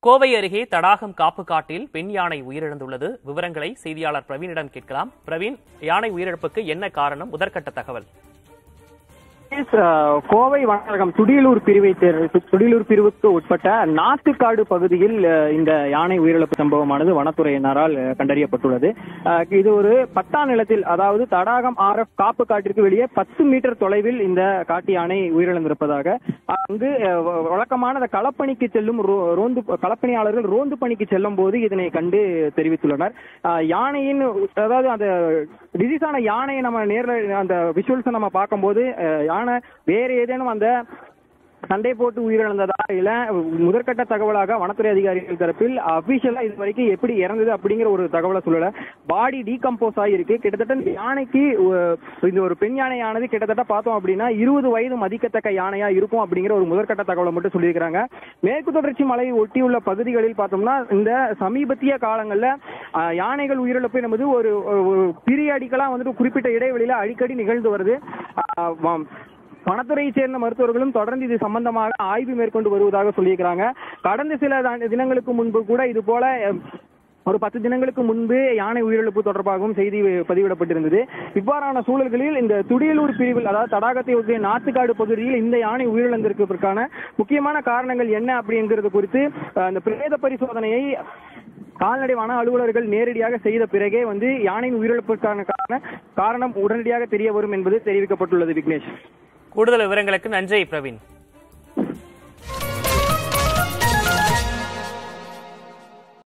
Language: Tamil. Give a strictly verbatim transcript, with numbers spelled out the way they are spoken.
கோவை அருகே தடாகம் காப்பு காட்டில் பெண் யானை உயிரிழந்துள்ளது. விவரங்களை செய்தியாளர் பிரவீனிடம் கேட்கலாம். பிரவீன், யானை உயிரிழப்புக்கு என்ன காரணம்? முதற்கட்ட தகவல். கோவை வனரகம் துடியலூர் பிரிவை துடியலூர் பிரிவுக்கு உட்பட்ட நாத்துக்காடு பகுதியில் இந்த யானை உயிரிழப்பு சம்பவமானது வனத்துறையினரால் கண்டறியப்பட்டுள்ளது. இது ஒரு பட்டா நிலத்தில், அதாவது தடாகம் ஆர் எஃப் காப்பு காட்டிற்கு வெளியே பத்து மீட்டர் தொலைவில் இந்த காட்டு யானை உயிரிழந்திருப்பதாக அங்கு வழக்கமான களப்பணிக்கு செல்லும் ரோந்து களப்பணியாளர்கள் ரோந்து பணிக்கு செல்லும் போது இதனை கண்டு தெரிவித்துள்ளனர். யானையின், அதாவது அந்த டிசீஸான யானையை நம்ம நேரில் அந்த விஷுவல்ஸ் நம்ம பார்க்கும்போது வேற ஏதேனும் அந்த சண்டை போட்டு உயிரிழந்ததா இல்ல முதற்கட்ட தகவலாக வனத்துறை அதிகாரிகள் தரப்பில் அபிஷியலா இது வரைக்கும் எப்படி இறந்தது அப்படிங்கிற ஒரு தகவலை சொல்லல. பாடி டீகம்போஸ் ஆகிருக்கு. கிட்டத்தட்ட யானைக்கு இந்த ஒரு பெண் யானையானது கிட்டத்தட்ட பார்த்தோம் அப்படின்னா இருபது வயது மதிக்கத்தக்க யானையா இருக்கும் அப்படிங்கிற ஒரு முதற்கட்ட தகவலை மட்டும் சொல்லியிருக்கிறாங்க. மேற்கு தொடர்ச்சி மலையை ஒட்டியுள்ள பகுதிகளில் பார்த்தோம்னா இந்த சமீபத்திய காலங்கள்ல யானைகள் உயிரிழப்பு என்பது ஒரு பீரியாடிக்கலா வந்துட்டு குறிப்பிட்ட இடைவெளியில அடிக்கடி நிகழ்ந்து வருது. வனத்துறையை சேர்ந்த மருத்துவர்களும் தொடர்ந்து இது சம்பந்தமாக ஆய்வு மேற்கொண்டு வருவதாக சொல்லியிருக்கிறாங்க. கடந்த சில தினங்களுக்கு முன்பு கூட இது போல ஒரு பத்து தினங்களுக்கு முன்பு யானை உயிரிழப்பு தொடர்பாகவும் செய்தி பதிவிடப்பட்டிருந்தது. இவ்வாறான சூழல்களில் இந்த துடியலூர் பிரிவில், அதாவது தடாகத்தை ஒட்டிய நாத்துக்காடு பகுதியில் இந்த யானை உயிரிழந்திருப்பதற்கான முக்கியமான காரணங்கள் என்ன அப்படிங்கிறது குறித்து அந்த பிரேத பரிசோதனையை கால்நடை வன அலுவலர்கள் நேரடியாக செய்த பிறகே வந்து யானையின் உயிரிழப்புக்கான காரணம் உடனடியாக தெரிய வரும் என்பது தெரிவிக்கப்பட்டுள்ளது. விக்னேஷ், கூடுதல் விவரங்களுக்கு நன்றி பிரவீன்.